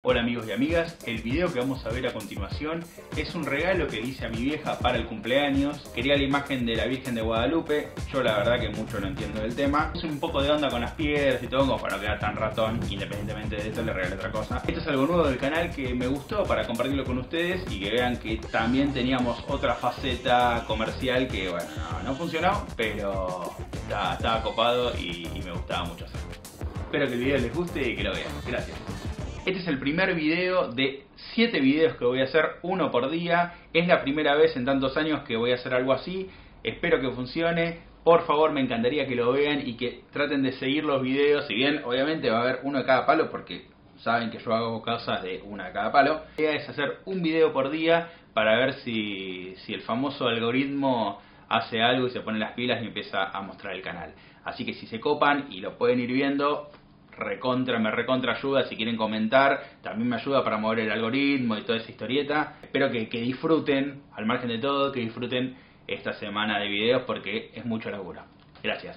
Hola amigos y amigas, el video que vamos a ver a continuación es un regalo que le hice a mi vieja para el cumpleaños. Quería la imagen de la Virgen de Guadalupe, yo la verdad que mucho no entiendo del tema. Puse un poco de onda con las piedras y todo como para no quedar tan ratón, independientemente de esto le regalé otra cosa. Esto es algo nuevo del canal que me gustó para compartirlo con ustedes y que vean que también teníamos otra faceta comercial que bueno, no funcionó, pero estaba copado y me gustaba mucho hacerlo. Espero que el video les guste y que lo vean. Gracias. Este es el primer video de 7 videos que voy a hacer, uno por día. Es la primera vez en tantos años que voy a hacer algo así. Espero que funcione. Por favor, me encantaría que lo vean y que traten de seguir los videos. Si bien, obviamente, va a haber uno de cada palo porque saben que yo hago cosas de una de cada palo. La idea es hacer un video por día para ver si el famoso algoritmo hace algo y se pone las pilas y empieza a mostrar el canal. Así que si se copan y lo pueden ir viendo, me recontra ayuda. Si quieren comentar, también me ayuda para mover el algoritmo y toda esa historieta. Espero que disfruten, al margen de todo, que disfruten esta semana de videos porque es mucho laburo. Gracias.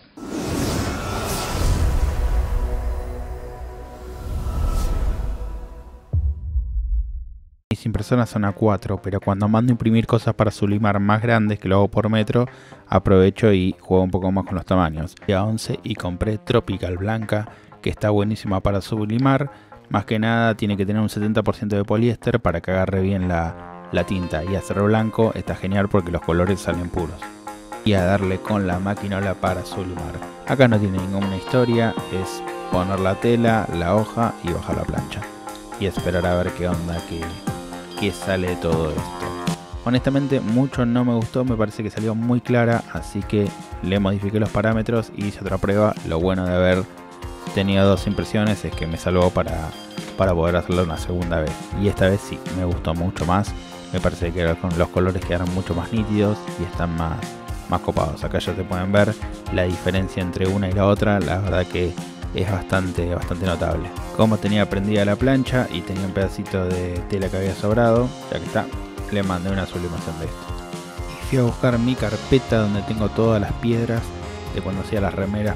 Mis impresoras son A4, pero cuando mando imprimir cosas para sublimar más grandes, que lo hago por metro, aprovecho y juego un poco más con los tamaños. Fui a 11 y compré Tropical blanca, que está buenísima para sublimar. Más que nada tiene que tener un 70% de poliéster para que agarre bien la tinta, y hacer blanco está genial porque los colores salen puros. Y a darle con la maquinola para sublimar. Acá no tiene ninguna historia, es poner la tela, la hoja y bajar la plancha y esperar a ver qué onda, qué sale de todo esto. Honestamente mucho no me gustó, me parece que salió muy clara, así que le modifiqué los parámetros y hice otra prueba. Lo bueno de haber tenido dos impresiones es que me salvó para poder hacerlo una segunda vez, y esta vez sí, me gustó mucho más. Me parece que los colores quedaron mucho más nítidos y están más copados. Acá ya se pueden ver la diferencia entre una y la otra, la verdad que es bastante notable. Como tenía prendida la plancha y tenía un pedacito de tela que había sobrado, ya que está, le mandé una sublimación de esto. Y fui a buscar mi carpeta donde tengo todas las piedras de cuando hacía las remeras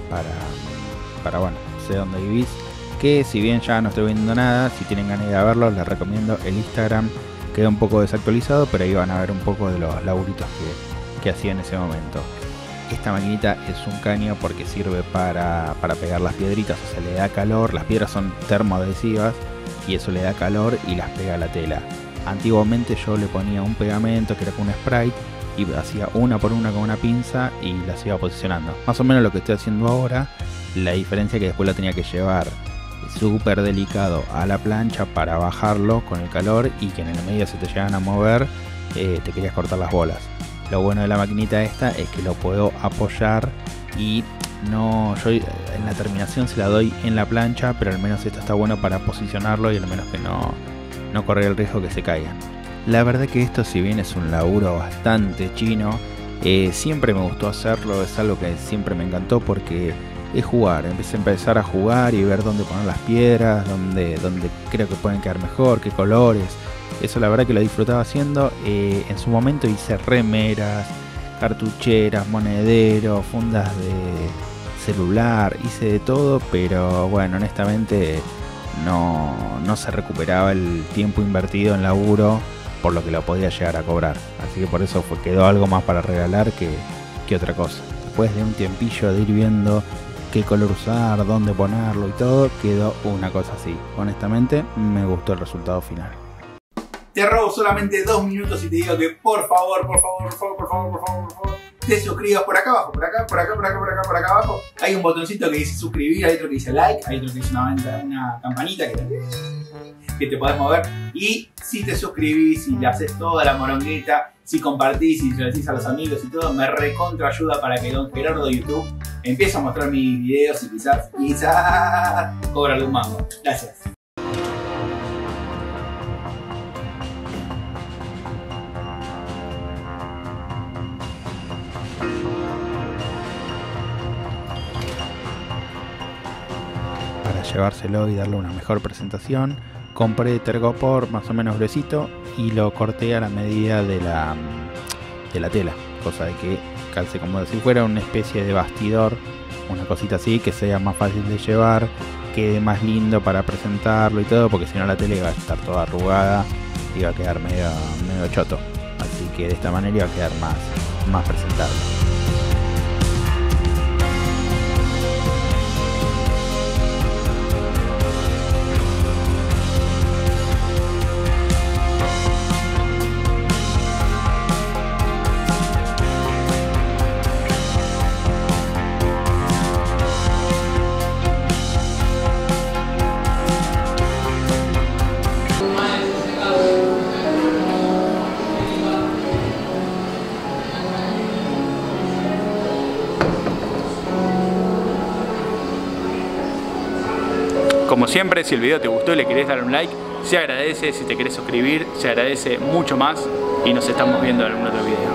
para bueno, sé dónde vivís. Que si bien ya no estoy vendiendo nada, si tienen ganas de ir a verlo, les recomiendo el Instagram. Queda un poco desactualizado, pero ahí van a ver un poco de los laburitos que hacía en ese momento. Esta maquinita es un caño porque sirve para pegar las piedritas, o sea, le da calor. Las piedras son termoadhesivas y eso le da calor y las pega a la tela. Antiguamente yo le ponía un pegamento que era con un Sprite y hacía una por una con una pinza y las iba posicionando. Más o menos lo que estoy haciendo ahora. La diferencia es que después la tenía que llevar súper delicado a la plancha para bajarlo con el calor, y que en el medio se te llegan a mover, te querías cortar las bolas. Lo bueno de la maquinita esta es que lo puedo apoyar y yo en la terminación se la doy en la plancha, pero al menos esto está bueno para posicionarlo y al menos que no correr el riesgo que se caigan. La verdad que esto, si bien es un laburo bastante chino, siempre me gustó hacerlo. Es algo que siempre me encantó porque es jugar. Empezar a jugar y ver dónde poner las piedras, dónde creo que pueden quedar mejor, qué colores. Eso la verdad que lo disfrutaba haciendo. En su momento hice remeras, cartucheras, monederos, fundas de celular, hice de todo, pero bueno, honestamente no se recuperaba el tiempo invertido en laburo por lo que lo podía llegar a cobrar. Así que por eso quedó algo más para regalar que otra cosa. Después de un tiempillo de ir viendo qué color usar, dónde ponerlo y todo, quedó una cosa así. Honestamente me gustó el resultado final. Te robo solamente 2 minutos y te digo que por favor, te suscribas por acá abajo, por acá abajo. Hay un botoncito que dice suscribir, hay otro que dice like, hay otro que dice una campanita que te podés mover. Y si te suscribís y le haces toda la morongueta, si compartís y se lo decís a los amigos y todo, me recontra ayuda para que Don Gerardo de YouTube empiece a mostrar mis videos y quizás cobra algún mango. Gracias. Para llevárselo y darle una mejor presentación, compré tergopor más o menos gruesito y lo corté a la medida de la tela, cosa de que calce como si fuera una especie de bastidor, una cosita así, que sea más fácil de llevar, quede más lindo para presentarlo y todo, porque si no la tele va a estar toda arrugada y va a quedar medio choto. Así que de esta manera iba a quedar más presentable. Como siempre, si el video te gustó y le querés dar un like, se agradece. Si te querés suscribir, se agradece mucho más. Y nos estamos viendo en algún otro video.